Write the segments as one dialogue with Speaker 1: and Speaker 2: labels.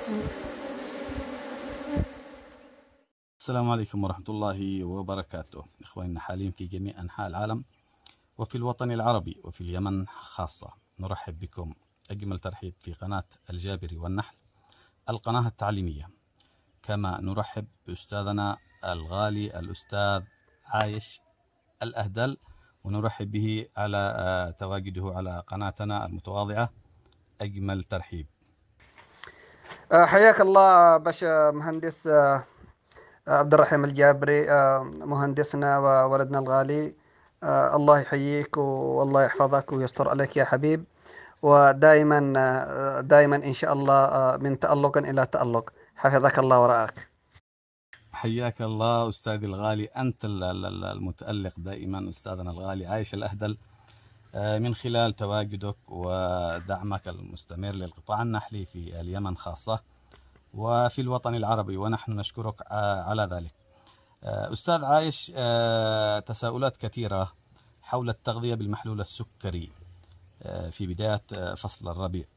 Speaker 1: السلام عليكم ورحمة الله وبركاته. إخواننا حاليا في جميع أنحاء العالم وفي الوطن العربي وفي اليمن خاصة، نرحب بكم أجمل ترحيب في قناة الجابري والنحل، القناة التعليمية. كما نرحب بأستاذنا الغالي الأستاذ عايش الأهدل، ونرحب به على تواجده على قناتنا المتواضعة. أجمل ترحيب.
Speaker 2: حياك الله باشا مهندس عبد الرحيم الجابري، مهندسنا وولدنا الغالي. الله يحييك والله يحفظك ويستر عليك يا حبيب، ودائما دائما إن شاء الله من تألق إلى تألق. حفظك الله ورعاك.
Speaker 1: حياك الله أستاذي الغالي، أنت المتألق دائما أستاذنا الغالي عايش الأهدل، من خلال تواجدك ودعمك المستمر للقطاع النحلي في اليمن خاصة وفي الوطن العربي، ونحن نشكرك على ذلك. أستاذ عايش، تساؤلات كثيرة حول التغذية بالمحلول السكري في بداية فصل الربيع.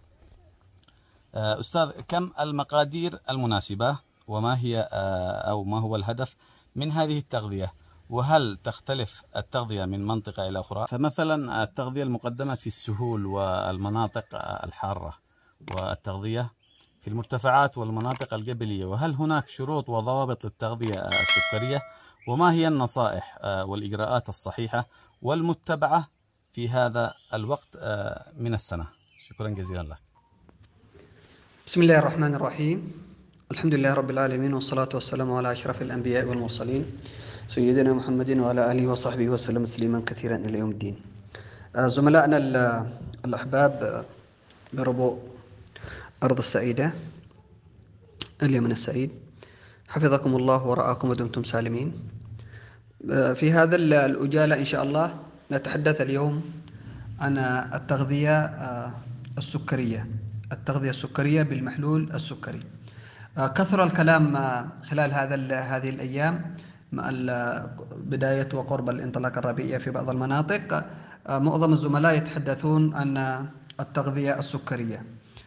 Speaker 1: أستاذ، كم المقادير المناسبة، وما هي أو ما هو الهدف من هذه التغذية؟ وهل تختلف التغذية من منطقة إلى أخرى؟ فمثلا التغذية المقدمة في السهول والمناطق الحارة، والتغذية في المرتفعات والمناطق الجبلية، وهل هناك شروط وضوابط للتغذية السكرية؟ وما هي النصائح والإجراءات الصحيحة والمتبعة في هذا الوقت من السنة؟ شكرا جزيلا لك.
Speaker 2: بسم الله الرحمن الرحيم. الحمد لله رب العالمين، والصلاة والسلام على أشرف الأنبياء والمرسلين سيدنا محمد وعلى آله وصحبه وسلم تسليما كثيرا إلى يوم الدين. زملائنا الأحباب بربوء أرض السعيدة، اليمن السعيد، حفظكم الله ورعاكم ودمتم سالمين. في هذا الأجالة إن شاء الله نتحدث اليوم عن التغذية السكرية، التغذية السكرية بالمحلول السكري. كثر الكلام خلال هذه الأيام مع بداية وقرب الانطلاقة الربيعية في بعض المناطق. معظم الزملاء يتحدثون عن التغذية السكرية.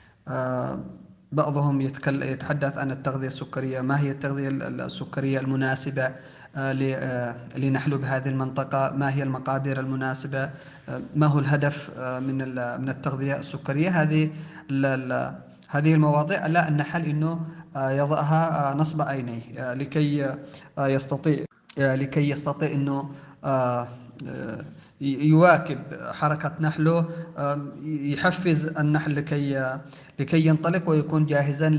Speaker 2: بعضهم يتحدث عن التغذية السكرية، ما هي التغذية السكرية المناسبة لنحلب هذه المنطقة، ما هي المقادير المناسبة، ما هو الهدف من التغذية السكرية. هذه المواضيع لا النحل إنه يضعها نصب عينيه لكي يستطيع إنه يواكب حركة نحله، يحفز النحل لكي ينطلق ويكون جاهزا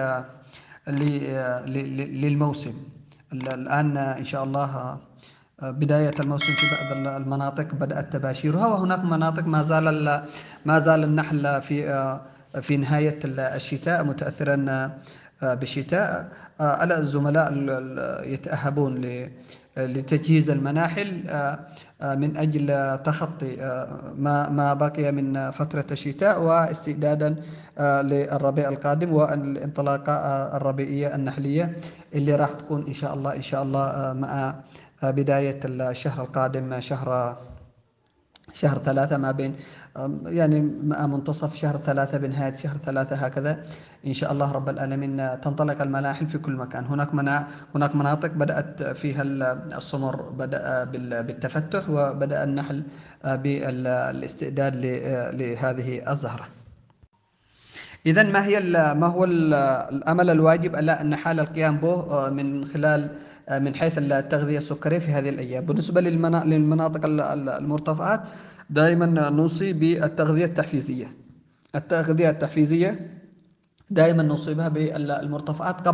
Speaker 2: للموسم. الآن إن شاء الله بداية الموسم في بعض المناطق بدأت تباشيرها، وهناك مناطق ما زال النحل في نهاية الشتاء متأثرا بالشتاء. على الزملاء يتأهبون لتجهيز المناحل من أجل تخطي ما بقي من فترة الشتاء، واستعدادا للربيع القادم والانطلاقة الربيعية النحلية اللي راح تكون إن شاء الله مع بداية الشهر القادم، شهر 3، ما بين يعني مع منتصف شهر 3 بنهاية شهر 3 هكذا إن شاء الله رب العالمين تنطلق المناحل في كل مكان. هناك مناطق بدأت فيها السمر بدأ بالتفتح، وبدأ النحل بالاستعداد لهذه الزهرة. إذا ما هو الأمل الواجب على النحال القيام به من خلال من حيث التغذية السكرية في هذه الأيام؟ بالنسبة للمناطق المرتفعات دائما نوصي بالتغذية التحفيزية. التغذية التحفيزية دائما نصيبها بالمرتفعات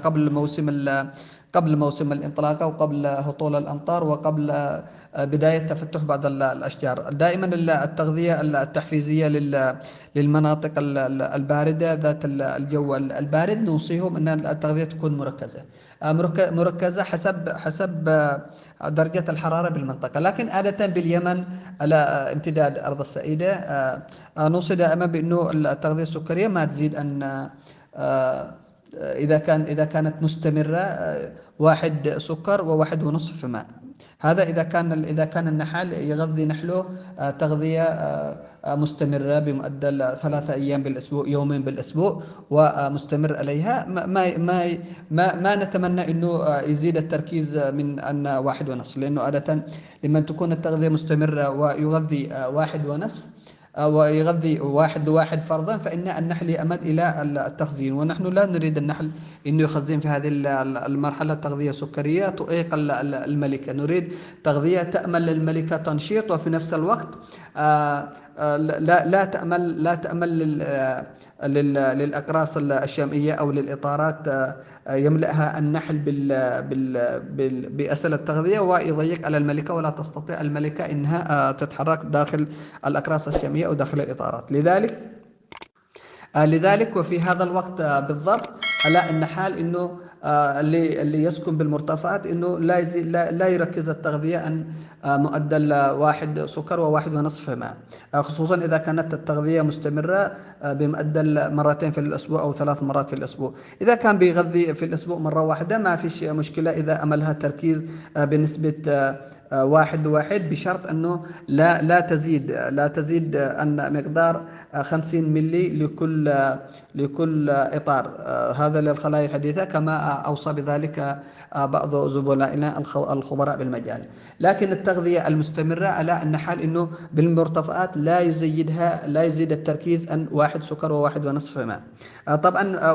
Speaker 2: قبل موسم الانطلاقة، وقبل هطول الأمطار، وقبل بداية تفتح بعض الأشجار. دائما التغذية التحفيزية للمناطق الباردة ذات الجو البارد نوصيهم أن التغذية تكون مركزة حسب درجة الحرارة بالمنطقة. لكن عادة باليمن على امتداد أرض السعيدة نوصي دائما بأنه التغذية السكرية ما تزيد أن إذا كانت مستمرة 1 سكر و1.5 ماء. هذا إذا كان النحال يغذي نحله تغذية مستمرة بمعدل 3 أيام بالأسبوع، يومين بالأسبوع، ومستمر عليها. ما نتمنى إنه يزيد التركيز من أن 1.5، لأنه عادة لمن تكون التغذية مستمرة ويغذي 1.5 ويغذي 1 لواحد فرضا، فإن النحل يأمد إلى التخزين، ونحن لا نريد النحل أنه يخزن في هذه المرحلة تغذية سكرية تؤيق الملكة. نريد تغذية تأمل للملكة تنشيط، وفي نفس الوقت لا تأمل للأقراص الشامية أو للإطارات يملأها النحل بأسل التغذية ويضيق على الملكة، ولا تستطيع الملكة أنها تتحرك داخل الأقراص الشامية أو داخل الإطارات. لذلك وفي هذا الوقت بالضبط على النحال انه اللي يسكن بالمرتفعات انه لا يركز التغذيه عن معدل 1 سكر و1.5 ماء، خصوصا اذا كانت التغذيه مستمره بمعدل مرتين في الاسبوع او 3 مرات في الاسبوع. اذا كان بيغذي في الاسبوع مره واحده ما فيش مشكله اذا املها تركيز بنسبه 1 لواحد، بشرط أنه لا تزيد أن مقدار 50 ملي لكل إطار. هذا للخلايا الحديثة، كما أوصى بذلك بعض زملائنا الخبراء بالمجال. لكن التغذية المستمرة على النحال أنه بالمرتفعات لا يزيد التركيز عن 1 سكر و1.5 ماء. طبعا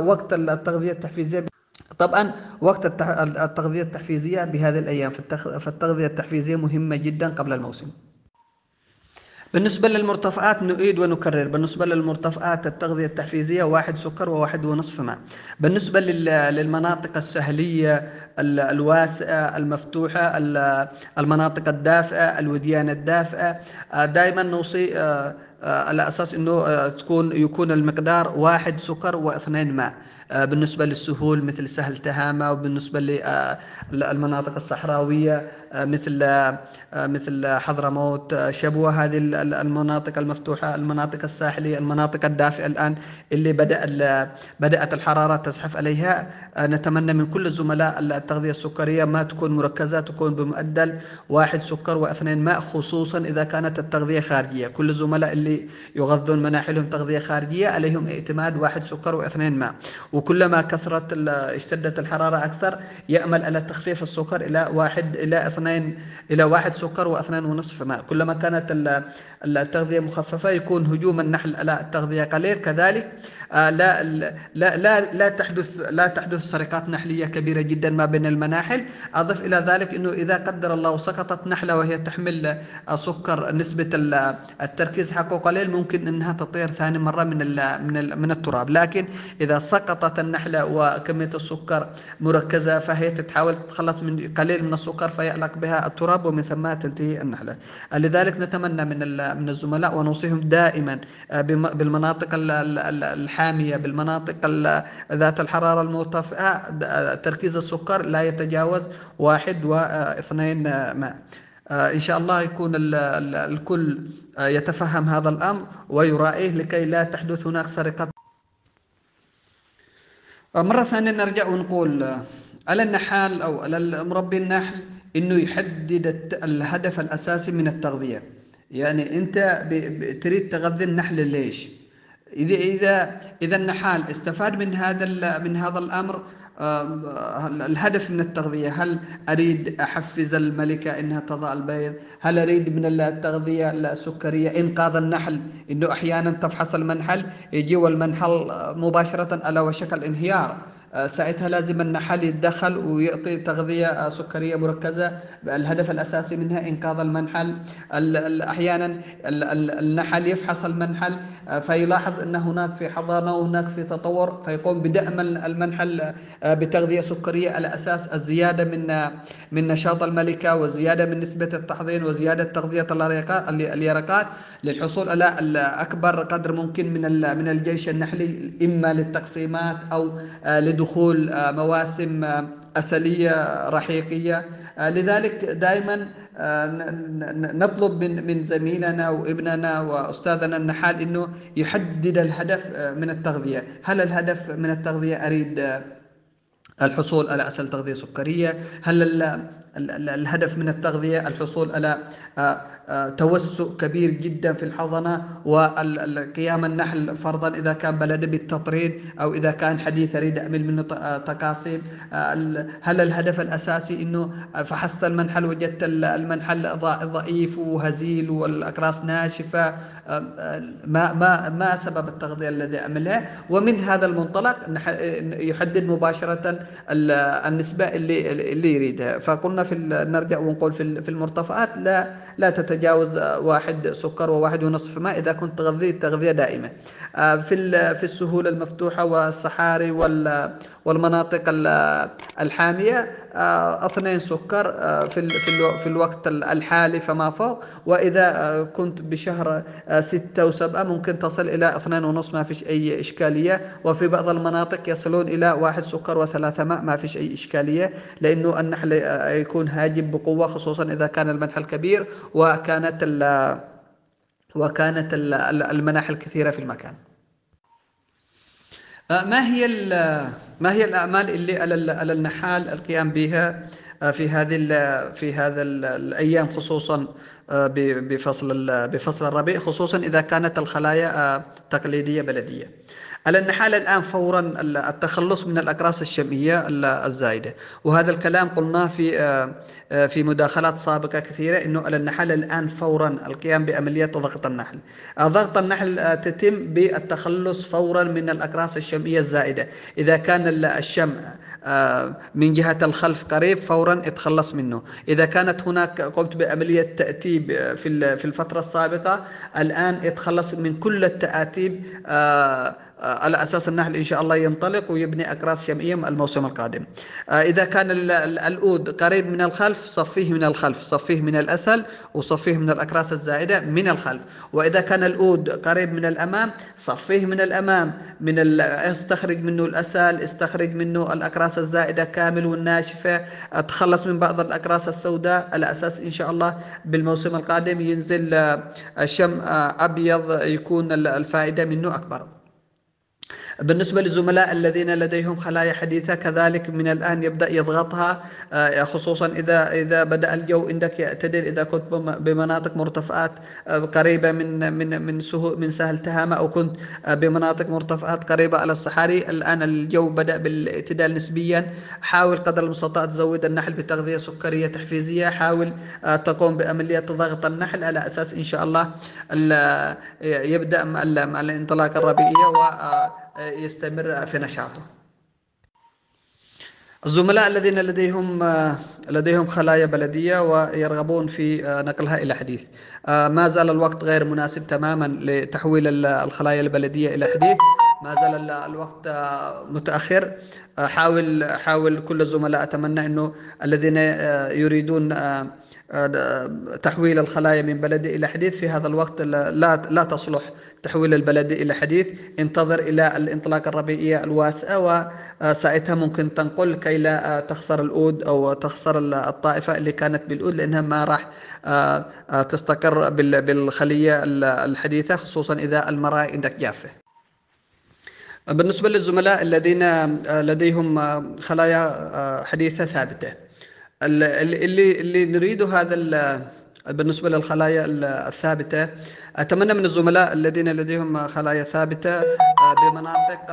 Speaker 2: وقت التغذية التحفيزية بهذه الأيام، فالتغذية التحفيزية مهمة جدا قبل الموسم. بالنسبة للمرتفعات نعيد ونكرر، بالنسبة للمرتفعات التغذية التحفيزية 1 سكر و1.5 ماء. بالنسبة للمناطق السهلية الواسعة المفتوحة، المناطق الدافئة، الوديان الدافئة، دائما نوصي على أساس أنه يكون المقدار 1 سكر و2 ماء. بالنسبة للسهول مثل سهل تهامة، وبالنسبة للمناطق الصحراوية مثل حضرموت، شبوة، هذه المناطق المفتوحة، المناطق الساحلية، المناطق الدافئة الآن اللي بدأت الحرارة تزحف عليها، نتمنى من كل الزملاء التغذية السكرية ما تكون مركزة، تكون بمعدل 1 سكر و2 ماء، خصوصا إذا كانت التغذية خارجية. كل الزملاء اللي يغذون مناحلهم تغذية خارجية عليهم اعتماد 1 سكر و2 ماء، وكلما اشتدت الحرارة أكثر يأمل على تخفيف السكر إلى 1 سكر و2.5 ماء. كلما كانت التغذية مخففة يكون هجوم النحل على التغذية قليل. كذلك لا لا لا لا تحدث سرقات نحلية كبيرة جدا ما بين المناحل. أضف إلى ذلك أنه إذا قدر الله سقطت نحلة وهي تحمل سكر، نسبة التركيز حقه قليل، ممكن أنها تطير ثاني مرة من التراب. لكن إذا سقطت النحلة وكمية السكر مركزة، فهي تحاول تتخلص من قليل من السكر فيعلق بها التراب، ومن ثم تنتهي النحلة. لذلك نتمنى من الزملاء ونوصيهم دائما بالمناطق الحامية، بالمناطق ذات الحرارة المرتفعة، تركيز السكر لا يتجاوز 1 و2 ماء. إن شاء الله يكون الكل يتفهم هذا الأمر ويراعيه لكي لا تحدث هناك سرقة. مرة ثانية نرجع ونقول على النحال أو على مربي النحل إنه يحدد الهدف الأساسي من التغذية. يعني أنت تريد تغذي النحل ليش؟ إذا النحال استفاد من هذا الأمر، الهدف من التغذية، هل أريد أحفز الملكة إنها تضع البيض؟ هل أريد من التغذية السكرية إنقاذ النحل، إنه أحيانا تفحص المنحل يجي والمنحل مباشرة على وشك الانهيار، ساعتها لازم النحل يتدخل ويعطي تغذية سكرية مركزة. الهدف الأساسي منها إنقاذ المنحل. أحيانا النحل يفحص المنحل فيلاحظ أن هناك في حضانة وهناك في تطور، فيقوم بدعم المنحل بتغذية سكرية على أساس الزيادة من نشاط الملكة، والزيادة من نسبة التحضير، وزيادة تغذية اليرقات، للحصول على أكبر قدر ممكن من الجيش النحلي، إما للتقسيمات أو لدخول مواسم أسلية رحيقية. لذلك دائما نطلب من زميلنا وابننا وأستاذنا النحال أنه يحدد الهدف من التغذية. هل الهدف من التغذية أريد الحصول على أسل تغذية سكرية؟ هل الهدف من التغذية الحصول على توسع كبير جدا في الحضنة، وقيام النحل فرضا إذا كان بلده بالتطريد، أو إذا كان حديث أريد أعمل منه تقاسيم. هل الهدف الأساسي أنه فحصت المنحل وجدت المنحل ضعيف وهزيل والأقراص ناشفة؟ ما سبب التغذية الذي أعملها؟ ومن هذا المنطلق يحدد مباشرة النسبة اللي يريدها. فقلنا نرجع ونقول في المرتفعات لا تتجاوز 1 سكر و1.5 ماء إذا كنت تغذي تغذية دائمة. في السهول المفتوحة والصحاري والمناطق الحامية 2 سكر في الوقت الحالي فما فوق. وإذا كنت بشهر 6 و7 ممكن تصل إلى 2.5، ما فيش أي إشكالية. وفي بعض المناطق يصلون إلى 1 سكر و3 ماء، ما فيش أي إشكالية، لأنه النحل يكون هاجم بقوة، خصوصا إذا كان المنحل كبير وكانت المناحل كثيرة في المكان. ما هي الأعمال اللي على النحال القيام بها في هذا الأيام، خصوصا بفصل الربيع، خصوصا إذا كانت الخلايا تقليدية بلدية؟ على النحال الآن فورا التخلص من الأقراص الشمعية الزائدة. وهذا الكلام قلناه في مداخلات سابقة كثيرة، أنه على النحال الآن فورا القيام بعملية ضغط النحل. ضغط النحل تتم بالتخلص فورا من الأقراص الشمعية الزائدة. إذا كان الشمع من جهة الخلف قريب، فورا اتخلص منه. إذا كانت هناك قمت بعملية تأتيب في الفترة السابقة، الآن اتخلص من كل التآتيب على أساس النحل إن شاء الله ينطلق ويبني أقراص شمعية الموسم القادم. إذا كان الأود قريب من الخلف، صفيه من الخلف، صفيه من الأسهل، وصفيه من الأقراص الزائدة من الخلف. وإذا كان الأود قريب من الأمام، صفيه من الأمام، استخرج منه الأسهل، استخرج منه الأقراص الزائدة كامل والناشفة، تخلص من بعض الأقراص السوداء، على أساس إن شاء الله بالموسم القادم ينزل شمع أبيض يكون الفائدة منه أكبر. بالنسبة للزملاء الذين لديهم خلايا حديثة، كذلك من الآن يبدأ يضغطها، خصوصا إذا بدأ الجو عندك يعتدل. إذا كنت بمناطق مرتفعات قريبة من سهل تهامة، أو كنت بمناطق مرتفعات قريبة على الصحاري، الآن الجو بدأ بالاعتدال نسبيا. حاول قدر المستطاع تزود النحل بتغذية سكرية تحفيزية. حاول تقوم بعملية ضغط النحل على أساس إن شاء الله يبدأ مع الانطلاقة الربيعية ويستمر في نشاطه. الزملاء الذين لديهم خلايا بلدية ويرغبون في نقلها إلى حديث، ما زال الوقت غير مناسب تماما لتحويل الخلايا البلدية إلى حديث. ما زال الوقت متأخر. حاول كل الزملاء، أتمنى أنه الذين يريدون تحويل الخلايا من بلدي إلى حديث في هذا الوقت لا تصلح تحويل البلدي إلى حديث. انتظر إلى الانطلاقة الربيعية الواسعة، وساعتها ممكن تنقل كي لا تخسر الأود أو تخسر الطائفة اللي كانت بالأود، لأنها ما راح تستقر بالخلية الحديثة، خصوصا إذا المراء عندك جافة. بالنسبة للزملاء الذين لديهم خلايا حديثة ثابتة، اللي نريده هذا بالنسبة للخلايا الثابتة، أتمنى من الزملاء الذين لديهم خلايا ثابتة بمناطق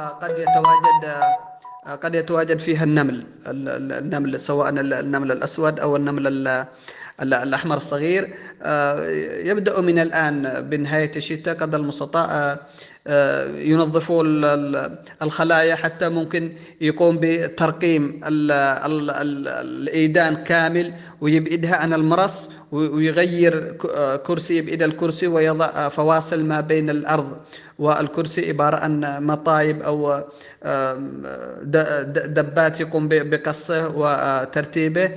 Speaker 2: قد يتواجد فيها النمل، سواء النمل الأسود أو النمل الأحمر الصغير، يبدأ من الآن بنهاية الشتاء قدر المستطاع ينظفوا الخلايا، حتى ممكن يقوم بترقيم الإيدان كامل ويبعدها عن المرص، ويغير كرسي، يبعد الكرسي ويضع فواصل ما بين الأرض والكرسي، عبارة عن مطايب أو دبات يقوم بقصه وترتيبه،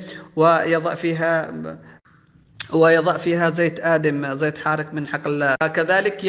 Speaker 2: ويضع فيها زيت آدم، زيت حارق من حقل. كذلك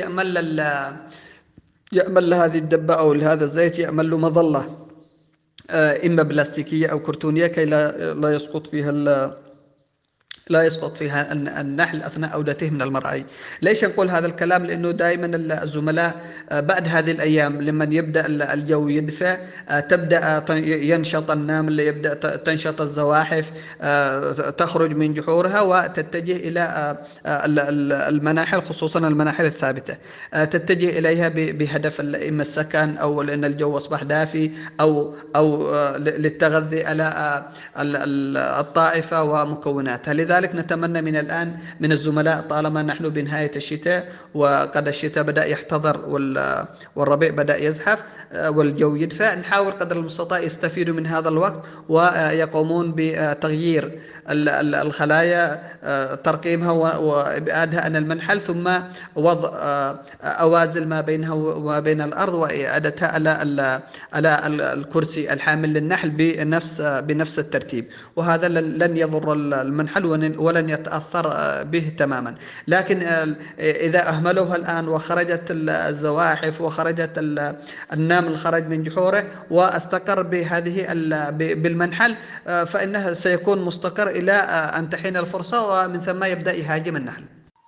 Speaker 2: يأمل لهذه الدبة أو لهذا الزيت يأمل له مظلة، إما بلاستيكية أو كرتونية، كي لا يسقط فيها لا يسقط فيها النحل أثناء عودته من المرعى. ليش نقول هذا الكلام؟ لأنه دائما الزملاء بعد هذه الأيام لمن يبدأ الجو يدفى، تبدأ ينشط النمل، يبدأ تنشط الزواحف، تخرج من جحورها وتتجه إلى المناحل، خصوصا المناحل الثابتة، تتجه إليها بهدف إما السكن أو لأن الجو أصبح دافي أو للتغذي على الطائفة ومكوناتها. لذلك نتمنى من الآن من الزملاء، طالما نحن بنهاية الشتاء وقد الشتاء بدأ يحتضر والربيع بدأ يزحف والجو يدفع، نحاول قدر المستطاع يستفيدوا من هذا الوقت ويقومون بتغيير الخلايا، ترقيمها وإبعادها عن المنحل، ثم وضع أوازل ما بينها وما بين الأرض وإعادتها على الكرسي الحامل للنحل بنفس الترتيب، وهذا لن يضر المنحل ولن يتأثر به تماما. لكن إذا أهملوها الآن وخرجت الزواحف وخرجت النمل خرج من جحوره واستقر بالمنحل، فإنه سيكون مستقر إلى أن تحين الفرصة، ومن ثم يبدأ يهاجم النحل.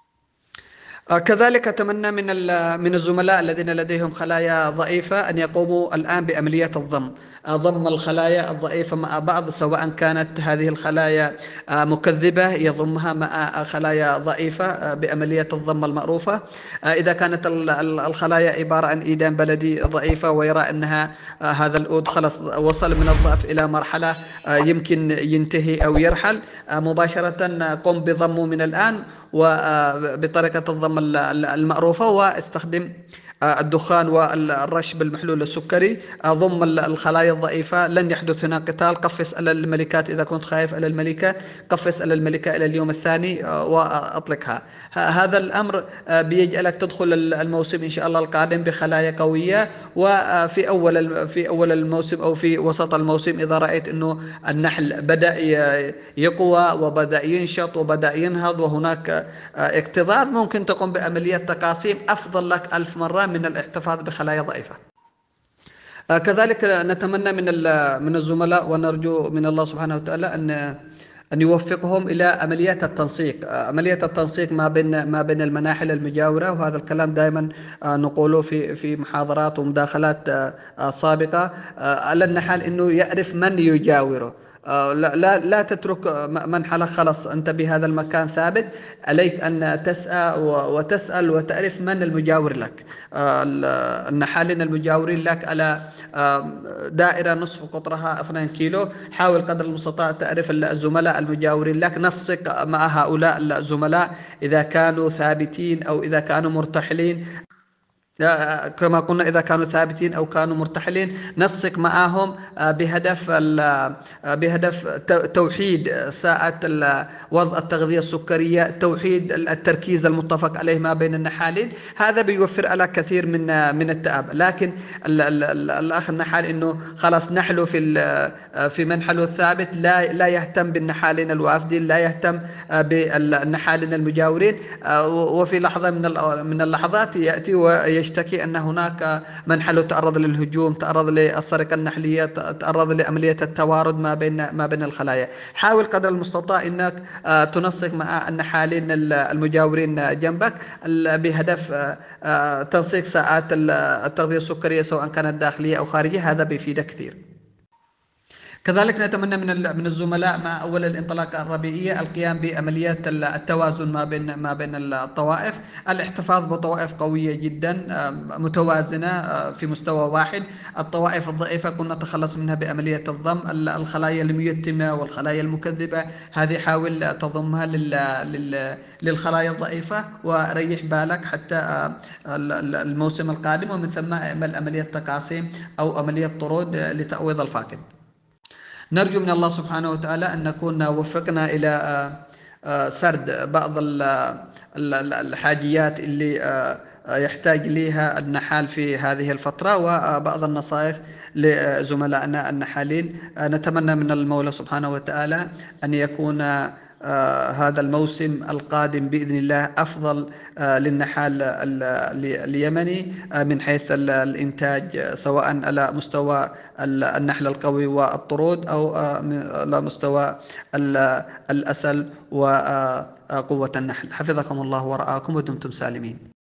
Speaker 2: كذلك أتمنى من الزملاء الذين لديهم خلايا ضعيفة أن يقوموا الآن بعملية ضم الخلايا الضعيفة مع بعض، سواء كانت هذه الخلايا مكذبة يضمها مع خلايا ضعيفة بعملية الضم المعروفة. إذا كانت الخلايا عبارة عن إيدان بلدي ضعيفة ويرى أنها هذا العود خلص وصل من الضعف إلى مرحلة يمكن ينتهي أو يرحل، مباشرة قم بضمه من الآن وبطريقة الضم المعروفة، واستخدم الدخان والرش بالمحلول السكري. ضم الخلايا الضعيفة، لن يحدث هناك قتال. قفز على الملكات إذا كنت خايف على الملكة، قفز على الملكة إلى اليوم الثاني وأطلقها. هذا الأمر بيجعلك تدخل الموسم إن شاء الله القادم بخلايا قوية. وفي أول الموسم أو في وسط الموسم إذا رأيت أنه النحل بدأ يقوى وبدأ ينشط وبدأ ينهض وهناك اكتظاظ، ممكن تقوم بعملية تقاسيم، أفضل لك 1000 مرة من الاحتفاظ بخلايا ضعيفة. كذلك نتمنى من الزملاء ونرجو من الله سبحانه وتعالى أن يوفقهم إلى عمليات التنسيق، عملية التنسيق ما بين المناحل المجاورة، وهذا الكلام دائما نقوله في محاضرات ومداخلات سابقة، على النحال أنه يعرف من يجاوره. لا تترك منحلة خلص أنت بهذا المكان ثابت، عليك أن تسعى وتسأل وتعرف من المجاور لك. النحالين المجاورين لك على دائرة نصف قطرها 2 كيلو، حاول قدر المستطاع تعرف الزملاء المجاورين لك، نسق مع هؤلاء الزملاء إذا كانوا ثابتين أو إذا كانوا مرتحلين. كما قلنا إذا كانوا ثابتين أو كانوا مرتحلين، نسق معهم بهدف توحيد ساعة وضع التغذية السكرية، توحيد التركيز المتفق عليه ما بين النحالين. هذا بيوفر على كثير من التعب. لكن الأخ النحال إنه خلاص نحله في منحله الثابت، لا يهتم بالنحالين الوافدين، لا يهتم بالنحالين المجاورين، وفي لحظة من اللحظات يأتي ويشتكي أن هناك منحل تعرض للهجوم، تعرض للسرقة النحلية، تعرض لعملية التوارد ما بين الخلايا. حاول قدر المستطاع أنك تنسق مع النحالين المجاورين جنبك بهدف تنسيق ساعات التغذية السكرية سواء كانت داخلية أو خارجية، هذا بيفيدك كثير. كذلك نتمنى من الزملاء مع أول الانطلاقة الربيعية القيام بعمليات التوازن ما بين الطوائف، الاحتفاظ بطوائف قوية جدا متوازنة في مستوى واحد. الطوائف الضعيفة كنا نتخلص منها بعملية الضم. الخلايا الميتمة والخلايا المكذبة هذه حاول تضمها للخلايا الضعيفة، وريح بالك حتى الموسم القادم، ومن ثم اعمل عملية تقاسيم أو عملية طرود لتعويض الفاقد. نرجو من الله سبحانه وتعالى أن نكون وفقنا إلى سرد بعض الحاجيات اللي يحتاج لها النحال في هذه الفترة، وبعض النصائح لزملائنا النحالين. نتمنى من المولى سبحانه وتعالى أن يكون هذا الموسم القادم بإذن الله أفضل للنحال اليمني من حيث الإنتاج، سواء على مستوى النحل القوي والطرود، أو على مستوى الأسل وقوة النحل. حفظكم الله ورعاكم ودمتم سالمين.